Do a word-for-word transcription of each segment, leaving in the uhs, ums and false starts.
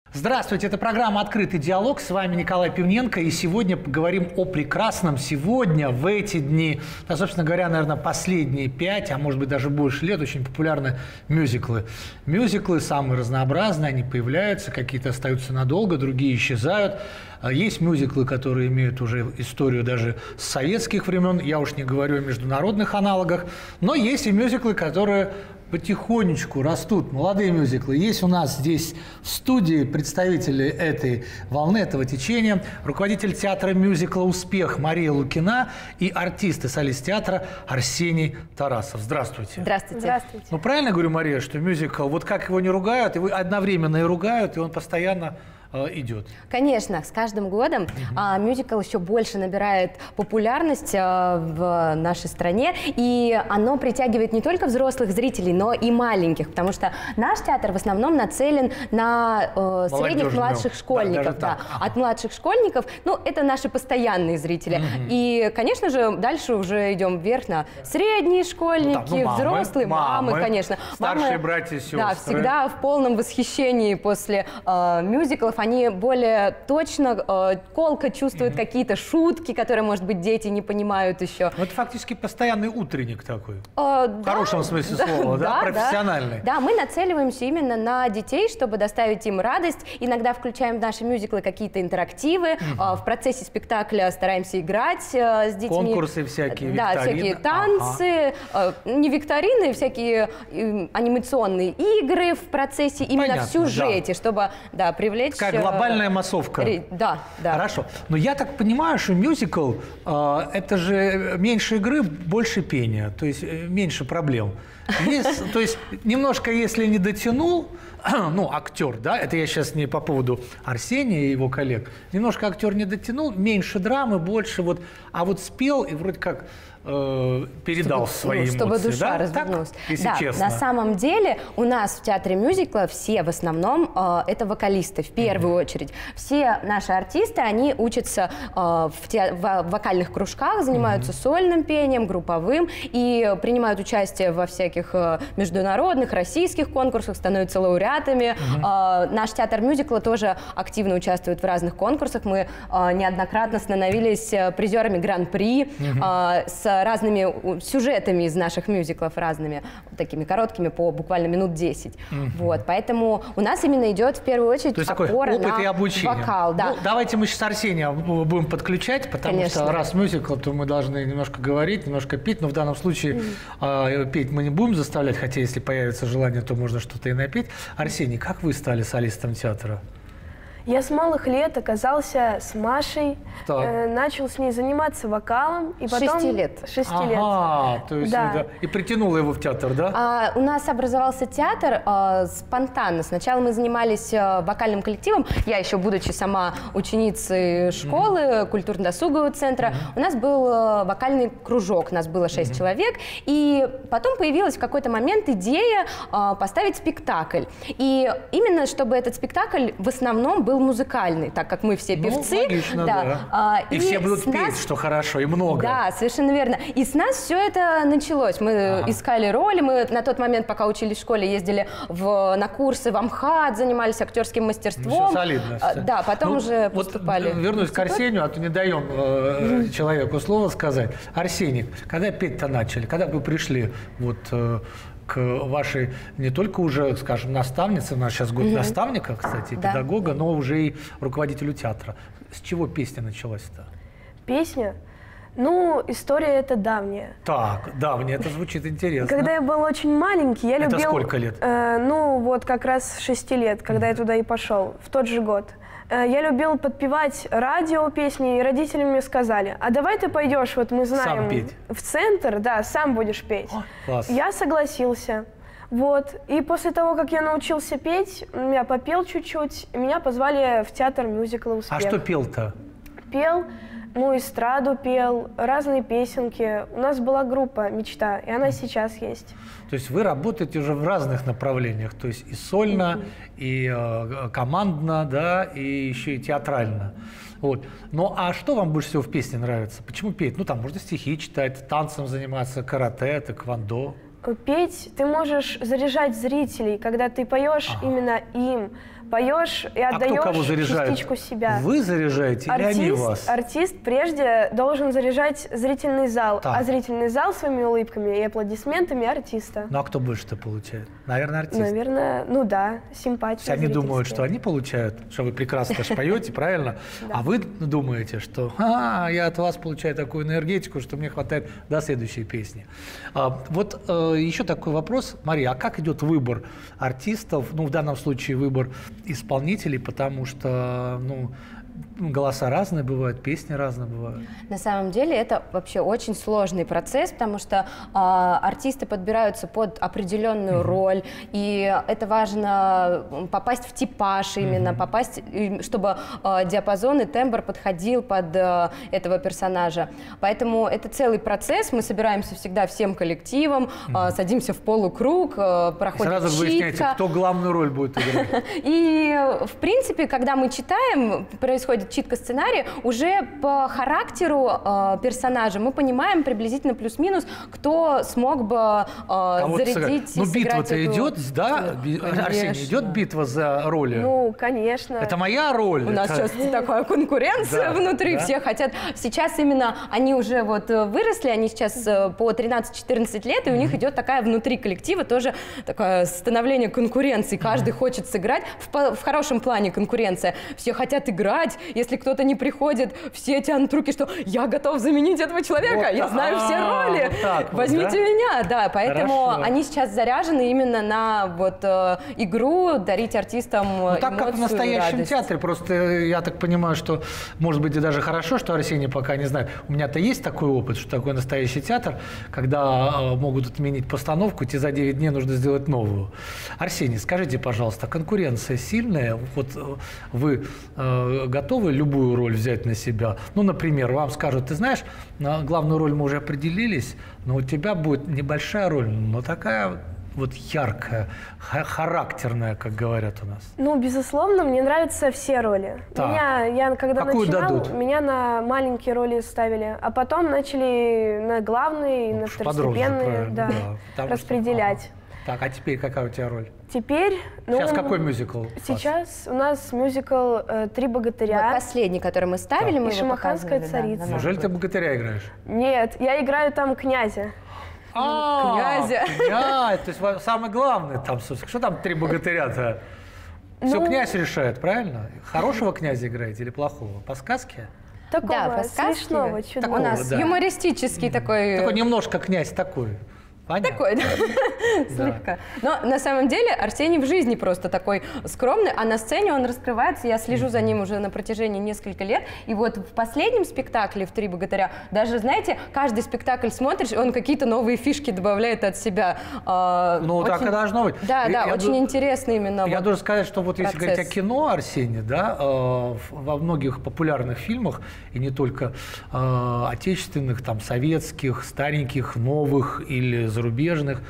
Здравствуйте, это программа «Открытый диалог». С вами Николай Пивненко. И сегодня поговорим о прекрасном. Сегодня, в эти дни, да, собственно говоря, наверное, последние пять, а может быть даже больше лет, очень популярны мюзиклы. Мюзиклы самые разнообразные, они появляются, какие-то остаются надолго, другие исчезают. Есть мюзиклы, которые имеют уже историю даже с советских времен, я уж не говорю о международных аналогах, но есть и мюзиклы, которые потихонечку растут, молодые мюзиклы. Есть у нас здесь в студии представители этой волны, этого течения, руководитель театра мюзикла «Успех» Мария Лукина и артист и солист театра Арсений Тарасов. Здравствуйте. Здравствуйте. Здравствуйте. Ну, правильно говорю, Мария, что мюзикл, вот как его не ругают, его одновременно и ругают, и он постоянно идет. Конечно, с каждым годом uh-huh. а, мюзикл еще больше набирает популярность а, в нашей стране, и оно притягивает не только взрослых зрителей, но и маленьких, потому что наш театр в основном нацелен на э, средних младших школьников. Да, да. Ага. От младших школьников, ну, это наши постоянные зрители. Uh-huh. И, конечно же, дальше уже идем вверх на средние школьники, ну, да, ну, мамы, взрослые, мамы, мамы, конечно. Старшие мамы, братья и сестры. Да, всегда в полном восхищении после э, мюзиклов. Они более точно, э, колко чувствуют mm-hmm. какие-то шутки, которые, может быть, дети не понимают еще. Ну, это фактически постоянный утренник такой. Э, в да, хорошем смысле да, слова, да, да, профессиональный. Да. да, мы нацеливаемся именно на детей, чтобы доставить им радость. Иногда включаем в наши мюзиклы какие-то интерактивы. Mm-hmm. э, в процессе спектакля стараемся играть э, с детьми. Конкурсы всякие, да, викторины. всякие танцы, ага. э, не викторины, всякие э, анимационные игры в процессе, именно Понятно, в сюжете, да. чтобы да, привлечь... Как глобальная массовка. Да, да. Хорошо. Но я так понимаю, что мюзикл э, это же меньше игры, больше пения, то есть э, меньше проблем. Есть, то есть немножко, если не дотянул, ну, актер, да, это я сейчас не по поводу Арсения и его коллег, немножко актер не дотянул, меньше драмы, больше вот, а вот спел и вроде как э, передал чтобы, свои ну, эмоции. Чтобы душа да? развернулась. Так, если да, честно. На самом деле у нас в театре мюзикла все в основном э, это вокалисты, в первую mm-hmm. очередь. Все наши артисты, они учатся э, в, те, в вокальных кружках, занимаются mm-hmm. сольным пением, групповым и принимают участие во всяких э, международных, российских конкурсах, становятся лауреатами. Mm-hmm. э, наш театр мюзикла тоже активно участвует в разных конкурсах. Мы э, неоднократно становились призерами гран-при mm-hmm. э, с разными сюжетами из наших мюзиклов, разными, такими короткими, по буквально минут десять. Mm-hmm. Вот, поэтому у нас именно идет в первую очередь То есть опора опыт на и обучение. Вокал. Да. Ну, давайте мы сейчас Арсения будем подключать, потому Конечно. что раз мюзикл, то мы должны немножко говорить, немножко петь, но в данном случае mm-hmm. э, петь мы не будем заставлять, хотя если появится желание, то можно что-то и напеть. Арсений, как вы стали солистом театра? Я с малых лет оказался с Машей, э, начал с ней заниматься вокалом. И потом... Шести лет. Шести ага, лет. То есть да. Да, и притянула его в театр, да? А, у нас образовался театр а, спонтанно. Сначала мы занимались а, вокальным коллективом. Я еще, будучи сама ученицей школы, mm-hmm. культурно-досугового центра, mm-hmm. у нас был а, вокальный кружок. У нас было шесть mm-hmm. человек. И потом появилась в какой-то момент идея а, поставить спектакль. И именно, чтобы этот спектакль в основном был музыкальный, так как мы все певцы. Ну, логично, да. да. А, и, и все будут петь, нас... что хорошо, и много. Да, совершенно верно. И с нас все это началось. Мы ага. искали роли, мы на тот момент, пока учились в школе, ездили в, на курсы в АМХАТ, занимались актерским мастерством. Ну, все солидно. А, да, потом ну, уже вот поступали. Вернусь к Арсению, а то не даем э, mm-hmm. человеку слово сказать. Арсений, когда петь-то начали? Когда вы пришли вот... Э, к вашей не только уже, скажем, наставнице, у нас сейчас год mm-hmm. наставника, кстати, да. педагога, но уже и руководителю театра. С чего песня началась-то? Песня? Ну, история эта давняя. Так, давняя, это звучит интересно. Когда я был очень маленький, я любил... Это сколько лет? Э, ну, вот как раз шести лет, когда mm-hmm. я туда и пошел, в тот же год. Я любил подпевать радио песни, и родители мне сказали: а давай ты пойдешь, вот мы знаем, в центр, да, сам будешь петь. О, класс. Я согласился. Вот. И после того, как я научился петь, я попел чуть-чуть, меня позвали в театр мюзикла «Успех». А что пел-то? Пел, ну, эстраду пел, разные песенки. У нас была группа «Мечта», и она сейчас есть. То есть вы работаете уже в разных направлениях, то есть и сольно, mm-hmm. и э, командно, да, и еще и театрально. Вот. Ну а что вам больше всего в песне нравится? Почему петь? Ну там можно стихи читать, танцем заниматься, карате, тэквондо. Петь ты можешь заряжать зрителей, когда ты поешь ага. именно им, Поешь и А кто кого отдаешь заряжает? частичку себя. Вы заряжаете или они Артист, вас? артист прежде должен заряжать зрительный зал, Так. а зрительный зал своими улыбками и аплодисментами артиста. Ну а кто больше-то получает? Наверное, артист. Наверное, ну да, симпатия. Все они думают, зрительская. что они получают, что вы прекрасно ж поете, правильно? А вы думаете, что «А, я от вас получаю такую энергетику, что мне хватает до следующей песни». А, вот э, еще такой вопрос. Мария, а как идет выбор артистов, ну, в данном случае выбор исполнителей, потому что, ну, голоса разные бывают, песни разные бывают. На самом деле это вообще очень сложный процесс, потому что э, артисты подбираются под определенную mm-hmm. роль, и это важно попасть в типаж именно, mm-hmm. попасть, чтобы э, диапазон и тембр подходил под э, этого персонажа. Поэтому это целый процесс, мы собираемся всегда всем коллективом, mm-hmm. э, садимся в полукруг, э, проходит и сразу читка. Выясняете, кто главную роль будет играть. И, в принципе, когда мы читаем, происходит читка сценария, уже по характеру э, персонажа мы понимаем приблизительно плюс-минус, кто смог бы э, зарядить. Ну, битва-то эту... идет, да? Конечно. Арсений, идет битва за роли? Ну, конечно. Это моя роль. У нас это... сейчас такая конкуренция да, внутри, да? Все хотят. Сейчас именно они уже вот выросли, они сейчас по тринадцать-четырнадцать лет, и у них идет такая внутри коллектива тоже такое становление конкуренции. Каждый хочет сыграть, в, в хорошем плане конкуренция. Все хотят играть. Если кто-то не приходит, все тянут руки, что я готов заменить этого человека, вот, я знаю все роли, вот так, возьмите вот, да? меня. Да, поэтому Хорошо. Они сейчас заряжены именно на вот, э, игру, дарить артистам ну, так как в настоящем театре, просто я так понимаю, что, может быть, и даже хорошо, что Арсений пока не знает. У меня-то есть такой опыт, что такое настоящий театр, когда э, могут отменить постановку, тебе за девять дней нужно сделать новую. Арсений, скажите, пожалуйста, конкуренция сильная? Вот вы э, готовы любую роль взять на себя? Ну, например, вам скажут, ты знаешь, на главную роль мы уже определились, но у тебя будет небольшая роль, но такая вот яркая, характерная, как говорят у нас. Ну, безусловно, мне нравятся все роли. Так. Меня, я когда Какую начинала, дадут? Меня на маленькие роли ставили, а потом начали на главные, ну, на второстепенные да, да, распределять. Что... Ага. Так, а теперь какая у тебя роль? Теперь... Ну, сейчас какой мюзикл? Сейчас у нас мюзикл э, «Три богатыря». Вот последний, который мы ставили, так. мы и его «Шамаханская царица». Да, Неужели ты богатыря играешь? Нет, я играю там князя. А, князя. Князь, то есть самый главный там, что там три богатыря-то? Все ну, князь решает, правильно? Хорошего князя играете или плохого? По сказке? Такого, да, по сказке. смешного, чудного. У нас да. юмористический mm-hmm. такой... Такой немножко князь такой. Понятно. Такой, да. Слегка. Но на самом деле Арсений в жизни просто такой скромный, а на сцене он раскрывается. Я слежу за ним уже на протяжении нескольких лет. И вот в последнем спектакле в «Три богатыря» даже, знаете, каждый спектакль смотришь, он какие-то новые фишки добавляет от себя. Ну, очень... так и должно быть. Да, да, я очень ду... интересно именно. Я вот должен сказать, что вот процесс. Если говорить о кино, Арсений, да, э, во многих популярных фильмах, и не только э, отечественных, там, советских, стареньких, новых или зарубежных,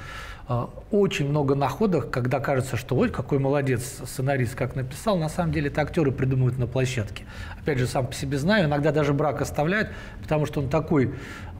очень много находок, когда кажется, что ой, какой молодец сценарист, как написал, на самом деле это актеры придумывают на площадке. Опять же, сам по себе знаю, иногда даже брак оставляют, потому что он такой...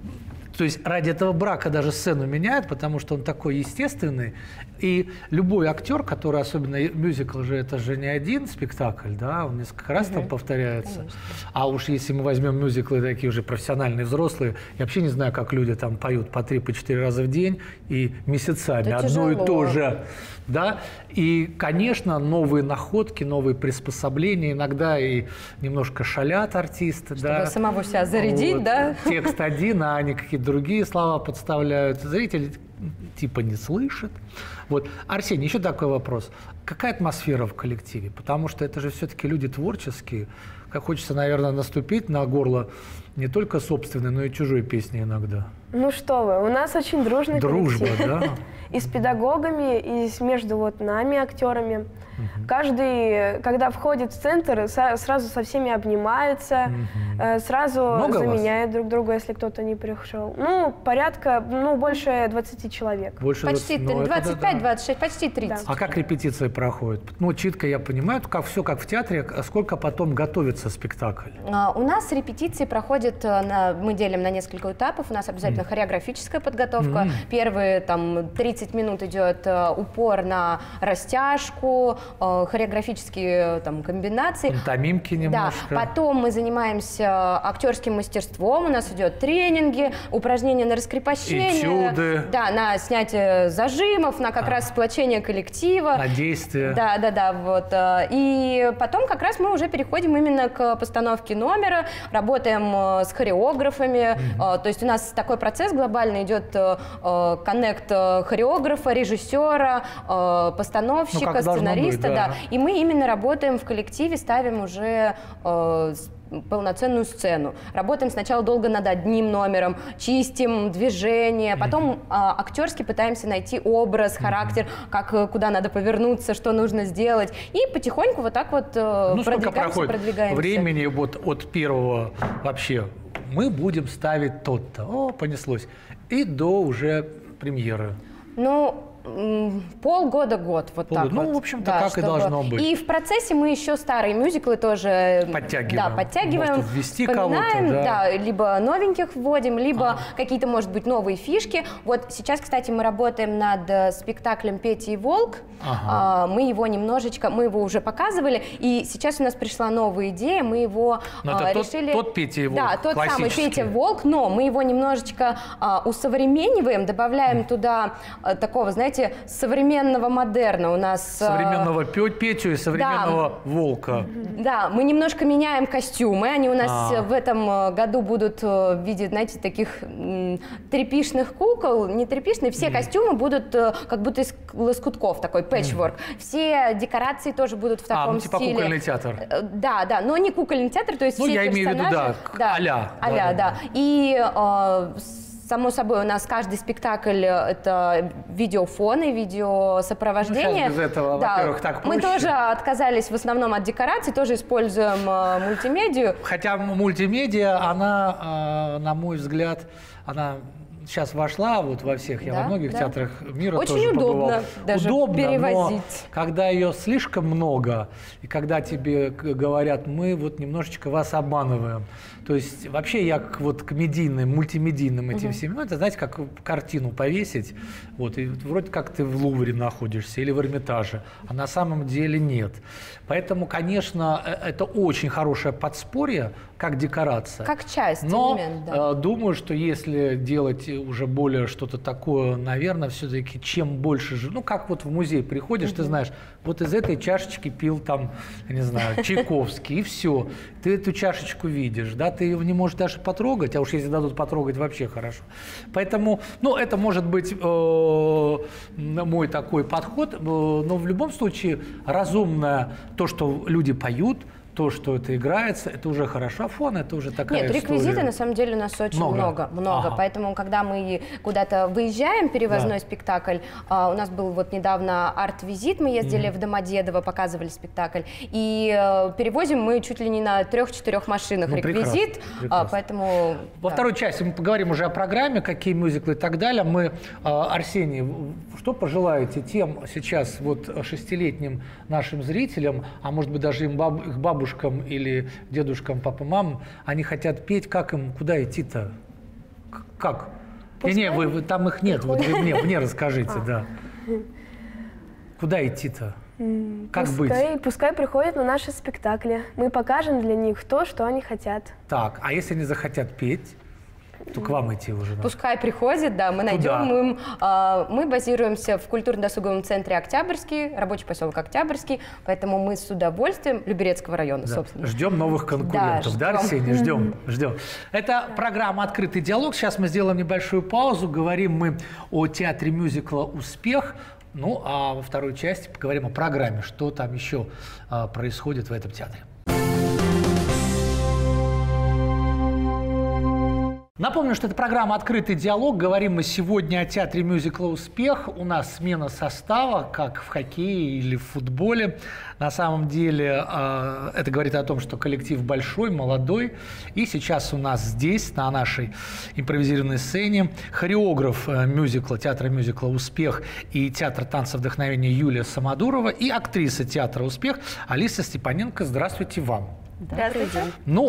То есть ради этого брака даже сцену меняют, потому что он такой естественный. И любой актер, который, особенно мюзикл же, это же не один спектакль, да, он несколько раз угу. там повторяется. Конечно. А уж если мы возьмем мюзиклы такие уже профессиональные, взрослые, я вообще не знаю, как люди там поют по три, по четыре раза в день и месяцами это одно тяжело. И то же. Да? И, конечно, новые находки, новые приспособления, иногда и немножко шалят артисты. Чтобы да? самого себя зарядить, вот. Да? Текст один, а они какие-то другие слова подставляют. Зритель типа не слышит. Вот. Арсений, еще такой вопрос. Какая атмосфера в коллективе? Потому что это же все-таки люди творческие. Как хочется, наверное, наступить на горло не только собственной, но и чужой песни иногда. Ну что вы, у нас очень дружный Дружба, коллектив. да? И с педагогами, и с между вот нами, актерами. Угу. Каждый, когда входит в центр, сразу со всеми обнимается, угу. сразу Много заменяет вас? друг друга, если кто-то не пришел. Ну, порядка, ну, больше двадцати человек. Больше почти двадцати, ну, двадцать пять двадцать шесть, почти тридцать. А как репетиции проходит? Ну, читка, я понимаю, как все как в театре. Сколько потом готовится спектакль? А, у нас репетиции проходят, на, мы делим на несколько этапов. У нас обязательно mm. хореографическая подготовка. Mm. Первые там тридцать минут идет uh, упор на растяжку, uh, хореографические там комбинации. Пантомимки немножко. Да. Потом мы занимаемся актерским мастерством. У нас идет тренинги, упражнения на раскрепощение. Этюды. Да, на снятие зажимов, на как а. раз сплочение коллектива. На действие. Да, да, да. Вот. И потом как раз мы уже переходим именно к постановке номера, работаем с хореографами. Mm-hmm. То есть у нас такой процесс глобальный идет: коннект хореографа, режиссера, постановщика, ну, сценариста. Быть, да. Да. И мы именно работаем в коллективе, ставим уже полноценную сцену. Работаем сначала долго над одним номером, чистим движение, потом mm-hmm. а, актерски пытаемся найти образ, характер, mm-hmm. как, куда надо повернуться, что нужно сделать. И потихоньку вот так вот ну, продвигаемся, продвигаемся. Времени вот от первого вообще мы будем ставить тот-то, о, понеслось, и до уже премьеры? Ну, полгода-год, вот Полгода. так Ну, вот. в общем-то, да, как чтобы... и должно быть. И в процессе мы еще старые мюзиклы тоже подтягиваем. Да, подтягиваем, может, ввести кого-то, да. да, либо новеньких вводим, либо а. какие-то, может быть, новые фишки. Вот сейчас, кстати, мы работаем над спектаклем «Петя и волк». Ага. Мы его немножечко, мы его уже показывали, и сейчас у нас пришла новая идея, мы его но а, это решили... Тот, тот Петя и волк, да, тот самый Петя волк, но мы его немножечко а, усовремениваем, добавляем mm. туда а, такого, знаете, современного модерна. У нас современного а... Петю и современного да. волка. Да, мы немножко меняем костюмы, они у нас а. в этом году будут в виде, знаете, таких м, тряпишных кукол, не тряпишные, все mm. костюмы будут как будто из лоскутков, такой пэтчворк. Mm. Все декорации тоже будут в таком а, ну, типа стиле. Кукольный театр. Да, да, но не кукольный театр, то есть ну, все я персонажи. имею в виду, да, да а-ля. А-ля, да. да. И э, само собой, у нас каждый спектакль — это видеофоны, видеосопровождение. Ну, без этого, да. во-первых, так проще. Мы тоже отказались в основном от декораций, тоже используем э, мультимедию. Хотя мультимедиа, она, э, на мой взгляд, она... сейчас вошла вот во всех, я да, во многих да. театрах мира очень тоже удобно побывал. даже удобно, перевозить. Но когда ее слишком много, и когда тебе говорят, мы вот немножечко вас обманываем. То есть вообще я к, вот, к медийным, мультимедийным этим угу. всем, ну это знаете, как картину повесить, вот, и вроде как ты в Лувре находишься или в Эрмитаже, а на самом деле нет. Поэтому, конечно, это очень хорошее подспорье, как декорация. Как часть, но элемент, да. э, думаю, что если делать уже более что-то такое, наверное, все-таки чем больше же, ну как вот в музей приходишь, угу. ты знаешь, вот из этой чашечки пил там, я не знаю, Чайковский, и все. Ты эту чашечку видишь, да, ты ее не можешь даже потрогать, а уж если дадут потрогать, вообще хорошо. Поэтому, ну, это может быть э, мой такой подход, э, но в любом случае разумное то, что люди поют, то, что это играется, это уже хорошо. А фон — это уже такая Нет, реквизита история. На самом деле у нас очень много, много. много. Ага. Поэтому, когда мы куда-то выезжаем, перевозной да. спектакль, а, у нас был вот недавно арт-визит, мы ездили mm-hmm. в Домодедово, показывали спектакль, и а, перевозим мы чуть ли не на трех-четырех машинах ну, реквизит, прекрасно, прекрасно. А, поэтому... Во да. второй части мы поговорим уже о программе, какие мюзиклы и так далее. Мы, а, Арсений, что пожелаете тем сейчас вот шестилетним нашим зрителям, а может быть даже им баб, их бабушкам, или дедушкам, папам, мамам, они хотят петь, как им, куда идти-то? Как? Не, не, вы, вы, там их нет, вот вы мне, мне расскажите, а. да. Куда идти-то? Как пускай, быть? Пускай приходят на наши спектакли. Мы покажем для них то, что они хотят. Так, а если они захотят петь? То к вам идти уже надо. Пускай приходят, да, мы найдем им. А, мы базируемся в культурно-досуговом центре «Октябрьский», рабочий поселок «Октябрьский», поэтому мы с удовольствием, Люберецкого района, да. собственно. Ждем новых конкурентов, да, да Арсений? Ждем, ждем. Это программа «Открытый диалог». Сейчас мы сделаем небольшую паузу. Говорим мы о театре мюзикла «Успех». Ну, а во второй части поговорим о программе, что там еще а, происходит в этом театре. Напомню, что это программа «Открытый диалог». Говорим мы сегодня о театре мюзикла «Успех». У нас смена состава, как в хоккее или в футболе. На самом деле это говорит о том, что коллектив большой, молодой. И сейчас у нас здесь, на нашей импровизированной сцене, хореограф мюзикла, театра мюзикла «Успех» и театра танца вдохновения Юлия Самодурова и актриса театра «Успех» Алиса Степаненко. Здравствуйте вам. Здравствуйте.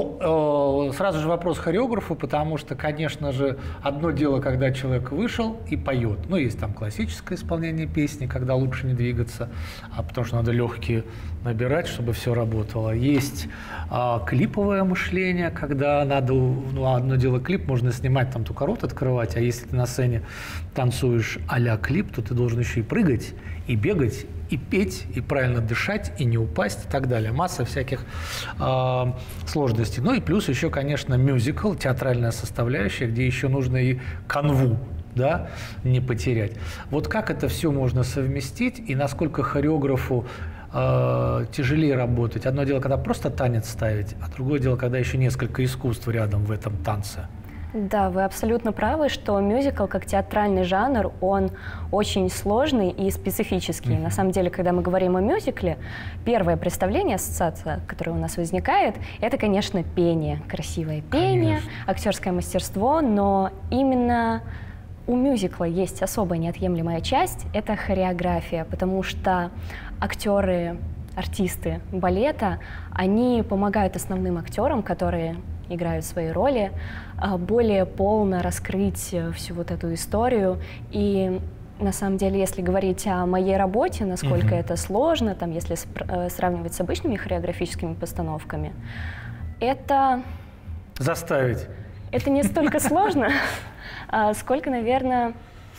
Ну, э, сразу же вопрос хореографу, потому что, конечно же, одно дело, когда человек вышел и поет. Ну, есть там классическое исполнение песни, когда лучше не двигаться, а потому что надо легкие набирать, чтобы все работало. Есть э, клиповое мышление, когда надо, ну, одно дело клип, можно снимать, там только рот открывать, а если ты на сцене танцуешь а-ля клип, то ты должен еще и прыгать, и бегать, и петь, и правильно дышать, и не упасть, и так далее. Масса всяких э, сложностей. Ну и плюс еще, конечно, мюзикл, театральная составляющая, где еще нужно и канву, да, не потерять. Вот как это все можно совместить, и насколько хореографу э, тяжелее работать? Одно дело, когда просто танец ставить, а другое дело, когда еще несколько искусств рядом в этом танце. Да, вы абсолютно правы, что мюзикл как театральный жанр, он очень сложный и специфический. Mm-hmm. На самом деле, когда мы говорим о мюзикле, первое представление, ассоциация, которая у нас возникает, это, конечно, пение, красивое пение, конечно, актерское мастерство, но именно у мюзикла есть особая неотъемлемая часть — это хореография, потому что актеры, артисты балета, они помогают основным актерам, которые играют свои роли, более полно раскрыть всю вот эту историю. И на самом деле, если говорить о моей работе, насколько mm-hmm. это сложно, там, если сравнивать с обычными хореографическими постановками, это... Заставить. Это не столько сложно, сколько, наверное,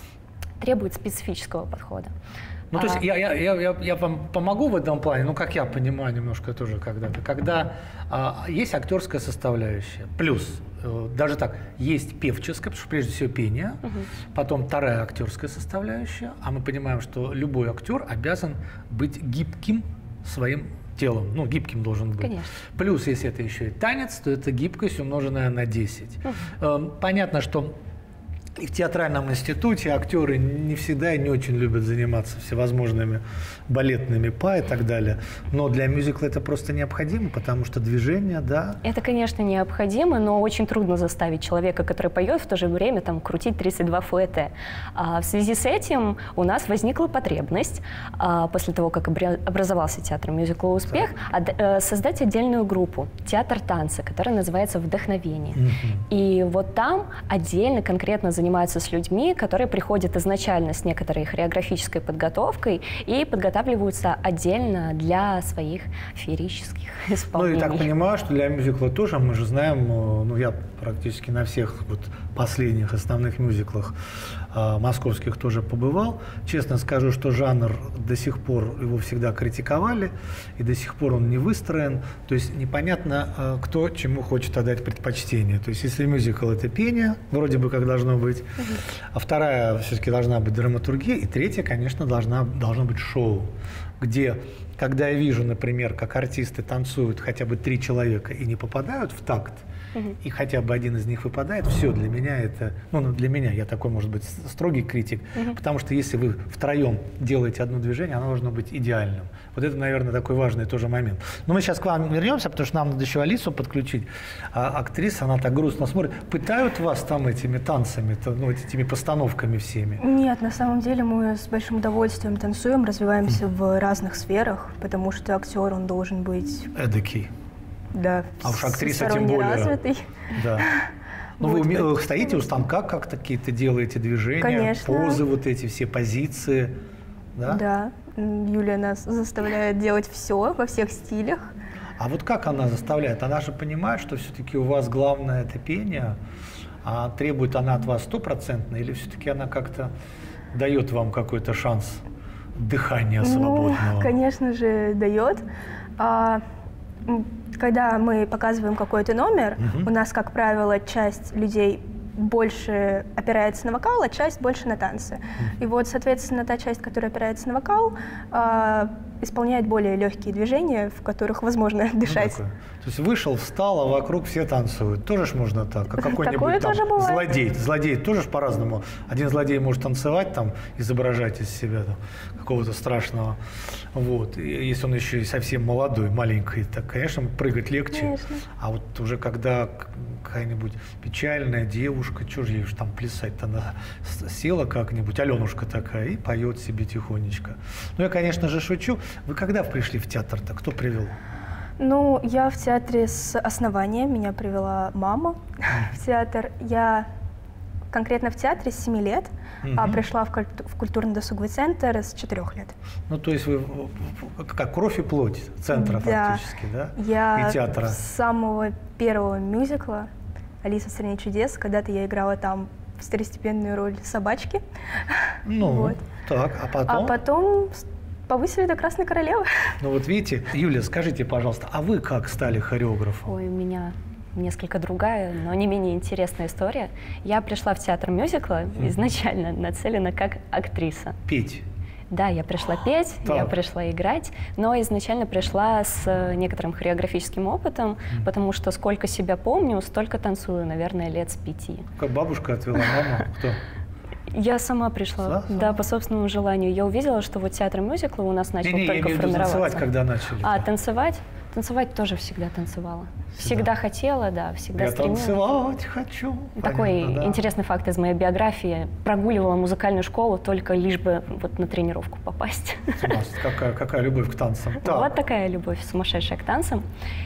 требует специфического подхода. Ну, то есть а... я, я, я, я вам помогу в этом плане, ну, как я понимаю немножко тоже когда-то, когда а, есть актерская составляющая, плюс, э, даже так, есть певческая, потому что прежде всего пение, угу. потом вторая актерская составляющая, а мы понимаем, что любой актер обязан быть гибким своим телом, ну, гибким должен быть. Конечно. Плюс, если это еще и танец, то это гибкость, умноженная на десять. Угу. Э, понятно, что и в театральном институте актеры не всегда и не очень любят заниматься всевозможными балетными па и так далее. Но для мюзикла это просто необходимо, потому что движение, да. Это, конечно, необходимо, но очень трудно заставить человека, который поет, в то же время там, крутить тридцать два фуэте. А в связи с этим у нас возникла потребность, а, после того, как образовался театр мюзикла «Успех», а, создать отдельную группу «Театр танца», которая называется «Вдохновение». Mm-hmm. И вот там отдельно, конкретно занимаются с людьми, которые приходят изначально с некоторой хореографической подготовкой и подготавливаются отдельно для своих феерических исполнений. Ну и так понимаю, что для мюзикла тоже, мы же знаем, ну я практически на всех вот последних основных мюзиклах э, московских тоже побывал. Честно скажу, что жанр до сих пор, его всегда критиковали, и до сих пор он не выстроен. То есть непонятно, э, кто чему хочет отдать предпочтение. То есть если мюзикл — это пение, вроде бы как должно быть, угу. а вторая все-таки должна быть драматургия, и третья, конечно, должна, должно быть шоу, где, когда я вижу, например, как артисты танцуют хотя бы три человека и не попадают в такт, Uh-huh. и хотя бы один из них выпадает, все, для меня это, ну, для меня, я такой, может быть, строгий критик, uh-huh. потому что если вы втроем делаете одно движение, оно должно быть идеальным. Вот это, наверное, такой важный тоже момент. Но мы сейчас к вам вернемся, потому что нам надо еще Алису подключить. А актриса, она так грустно смотрит. Пытают вас там этими танцами, ну, этими постановками всеми? Нет, на самом деле мы с большим удовольствием танцуем, развиваемся uh-huh. в разных сферах, потому что актер, он должен быть... Эдакий. Да, а уж актриса тем более. Развитый. Да. Ну, вот, вы стоите у станка, как-то какие-то делаете движения, конечно. Позы, вот эти все позиции. Да? Да. Юлия нас заставляет делать все во всех стилях. А вот как она заставляет? Она же понимает, что все-таки у вас главное это пение, а требует она от вас стопроцентно, или все-таки она как-то дает вам какой-то шанс дыхания свободного? Ну, конечно же, дает. А, когда мы показываем какой-то номер, угу. у нас, как правило, часть людей больше опирается на вокал, а часть больше на танцы. Угу. И вот, соответственно, та часть, которая опирается на вокал, исполняет более легкие движения, в которых возможно дышать. Ну, то есть вышел, встал, а вокруг все танцуют. Тоже ж можно так, как какой-нибудь там злодей. Злодей тоже ж по-разному. Один злодей может танцевать, там, изображать из себя там, какого-то страшного. Вот. И если он еще и совсем молодой, маленький, так, конечно, прыгать легче. Конечно. А вот уже когда какая-нибудь печальная девушка, что же ей уж там плясать-то, она села как-нибудь, Аленушка такая, и поет себе тихонечко. Ну, я, конечно же, шучу. Вы когда пришли в театр-то? Кто привел? Ну, я в театре с основания, меня привела мама в театр. Я конкретно в театре с семи лет, угу. а пришла в, культу- в культурно-досуговый центр с четырех лет. Ну, то есть вы как кровь и плоть центра да. фактически, да? Я и театра. с самого первого мюзикла «Алиса в стране чудес», когда-то я играла там второстепенную роль собачки. Ну, вот. так, а потом? А потом повысили до Красной Королевы. Ну вот видите, Юля, скажите, пожалуйста, а вы как стали хореографом? Ой, у меня несколько другая, но не менее интересная история. Я пришла в театр мюзикла изначально нацелена как актриса. Петь? Да, я пришла петь, так. я пришла играть, но изначально пришла с некоторым хореографическим опытом, mm. потому что сколько себя помню, столько танцую, наверное, лет с пяти. Как бабушка отвела маму? Кто? Я сама пришла, да, да, по собственному желанию. Я увидела, что вот театр мюзикла у нас начал не, не, только я формироваться. Танцевать, когда начали? А, танцевать? Танцевать тоже всегда танцевала. Всегда, всегда хотела, да, всегда я стремилась. танцевать хочу. Такой Понятно, да. интересный факт из моей биографии. Прогуливала музыкальную школу только лишь бы вот на тренировку попасть. Какая, какая любовь к танцам. Так. Вот такая любовь сумасшедшая к танцам.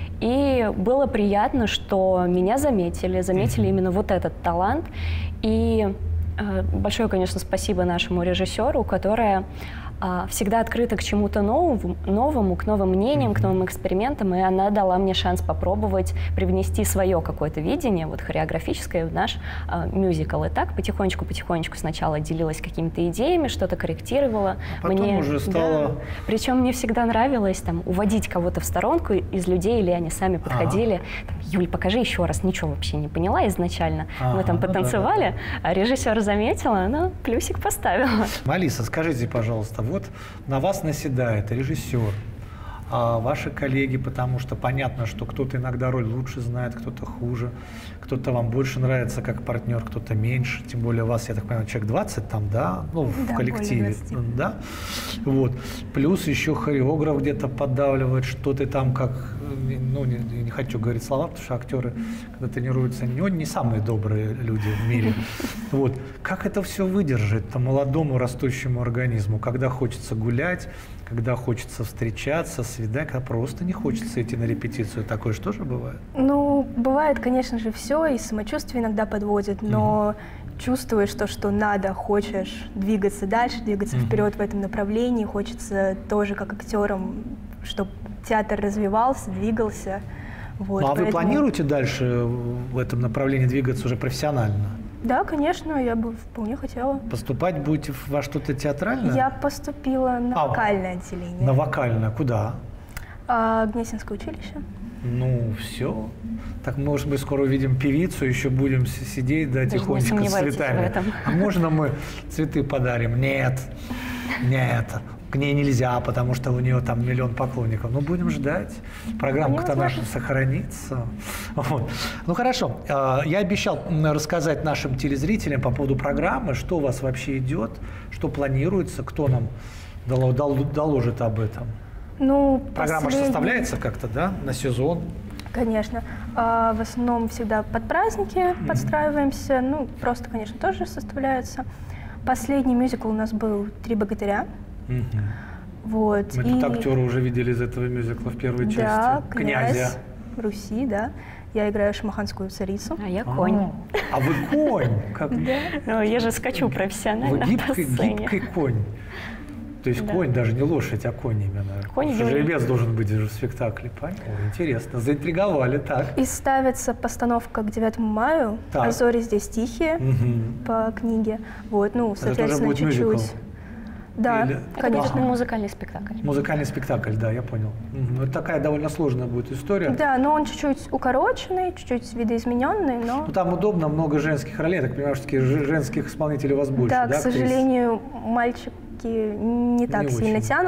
И было приятно, что меня заметили, заметили mm-hmm. именно вот этот талант. И э, большое, конечно, спасибо нашему режиссеру, которая а, всегда открыта к чему-то новому, новому, к новым мнениям, mm-hmm. к новым экспериментам, и она дала мне шанс попробовать привнести свое какое-то видение, вот хореографическое, в наш а, мюзикл. И так потихонечку-потихонечку сначала делилась какими-то идеями, что-то корректировала. А потом мне, уже стало... Да, причем мне всегда нравилось там, уводить кого-то в сторонку из людей, или они сами подходили. Ага. Там, Юль, покажи еще раз. Ничего вообще не поняла изначально. Ага, мы там потанцевали, да, да, да. а режиссер заметила, она плюсик поставила. Алиса, скажите, пожалуйста, вот на вас наседает режиссер, а ваши коллеги, потому что понятно, что кто-то иногда роль лучше знает, кто-то хуже, кто-то вам больше нравится как партнер, кто-то меньше, тем более у вас, я так понимаю, человек двадцать там, да, ну, в да, коллективе, да, вот, плюс еще хореограф где-то поддавливает, что ты там как, ну, не, не хочу говорить слова, потому что актеры, когда тренируются, не, не самые добрые люди в мире, вот, как это все выдержать-то молодому растущему организму, когда хочется гулять, когда хочется встречаться, свидать, когда просто не хочется идти на репетицию. Такое же тоже бывает? Ну, бывает, конечно же, все, и самочувствие иногда подводит, но mm-hmm. чувствуешь то, что надо, хочешь двигаться дальше, двигаться mm-hmm. вперед в этом направлении, хочется тоже как актерам, чтобы театр развивался, двигался. Вот, ну, а поэтому... вы планируете дальше в этом направлении двигаться уже профессионально? Да, конечно, я бы вполне хотела. Поступать будете во что-то театральное? Я поступила на а, вокальное отделение. На вокальное? Куда? А, Гнесинское училище. Ну, все. Так, может быть, скоро увидим певицу, еще будем сидеть, да, даже тихонечко с цветами. А можно мы цветы подарим? Нет, нет. К ней нельзя, потому что у нее там миллион поклонников. Ну, будем ждать. Программка-то наша сохранится. Вот. Ну, хорошо. Я обещал рассказать нашим телезрителям по поводу программы, что у вас вообще идет, что планируется, кто нам доложит об этом. Ну, программа последний... же составляется как-то, да, на сезон? Конечно. А, в основном всегда под праздники mm-hmm. подстраиваемся. Ну, просто, конечно, тоже составляется. Последний мюзикл у нас был «Три богатыря». Угу. Вот. Мы и... тут актера уже видели из этого мюзикла в первой части. Да, князя. Князь Руси, да. Я играю шамаханскую царицу. А я конь. А, а вы конь? Как... Да. Ну, я же скачу профессионально. Вы гибкий, гибкий конь. То есть да. конь, даже не лошадь, а конь именно. Конь жеребец должен быть в спектакле. Понятно. Интересно. Заинтриговали. Так. И ставится постановка к девятому мая. Так. «А зори здесь тихие» угу. по книге. Вот, ну, соответственно, чуть-чуть. Да, Или... конечно. Ага. Музыкальный спектакль. Музыкальный спектакль, да, я понял. Угу. Это такая довольно сложная будет история. Да, но он чуть-чуть укороченный, чуть-чуть видоизмененный, но... Ну, там удобно, много женских ролей. Я так понимаю, что женских исполнителей у вас больше, да? Да, к сожалению, мальчики не так не сильно очень. тянутся.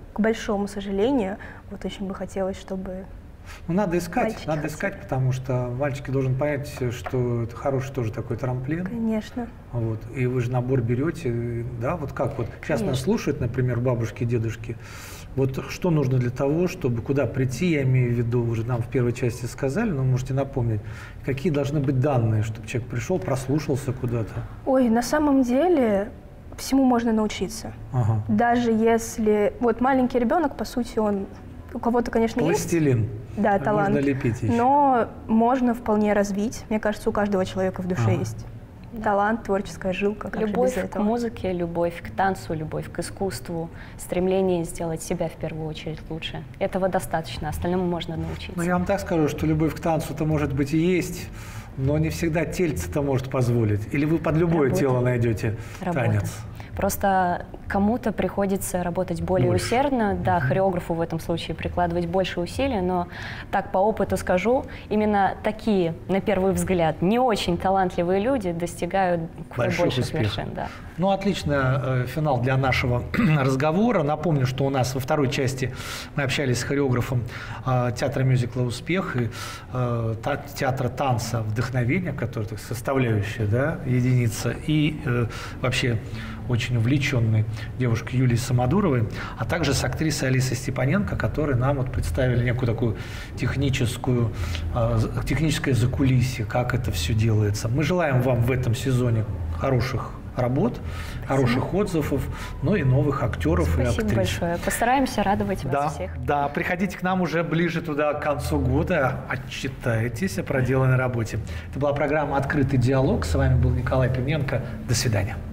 к большому сожалению. Вот очень бы хотелось, чтобы... Ну, надо искать, мальчики надо хотели. искать, потому что мальчик должен понять, что это хороший тоже такой трамплин. Конечно. Вот. И вы же набор берете, да, вот как вот. Сейчас нас слушают, например, бабушки, дедушки. Вот что нужно для того, чтобы куда прийти, я имею в виду, уже нам в первой части сказали, но можете напомнить, какие должны быть данные, чтобы человек пришел, прослушался куда-то? Ой, на самом деле всему можно научиться. Ага. Даже если... Вот маленький ребенок, по сути, он... У кого-то, конечно, Пластилин. есть... Да, талант. Можно лепить еще. Но можно вполне развить. Мне кажется, у каждого человека в душе Ага. есть талант, творческая жилка. Как Любовь же без к этого? музыке, любовь к танцу, любовь к искусству, стремление сделать себя в первую очередь лучше. Этого достаточно, остальному можно научиться. Ну, я вам так скажу, что любовь к танцу-то, может быть, и есть, но не всегда тельце-то может позволить. Или вы под любое Работа. тело найдете Работа. танец? Просто кому-то приходится работать более Больше. усердно, да, хореографу в этом случае прикладывать больше усилий, но так по опыту скажу, именно такие, на первый взгляд, не очень талантливые люди достигают Больших больших успехов. вершин. Да. Ну, отличный э, финал для нашего разговора. Напомню, что у нас во второй части мы общались с хореографом э, театра мюзикла «Успех» и э, та, театра танца «Вдохновение», который так, составляющая, да, единица, и э, вообще очень увлеченной девушкой Юлией Самодуровой, а также с актрисой Алисой Степаненко, которые нам вот представили некую такую техническую, э, техническое закулисье, как это все делается. Мы желаем вам в этом сезоне хороших работ, спасибо. Хороших отзывов, но и новых актеров Спасибо и актрис. большое. Постараемся радовать Да, вас всех. да, приходите к нам уже ближе туда к концу года, отчитайтесь о проделанной работе. Это была программа «Открытый диалог». С вами был Николай Пивненко. До свидания.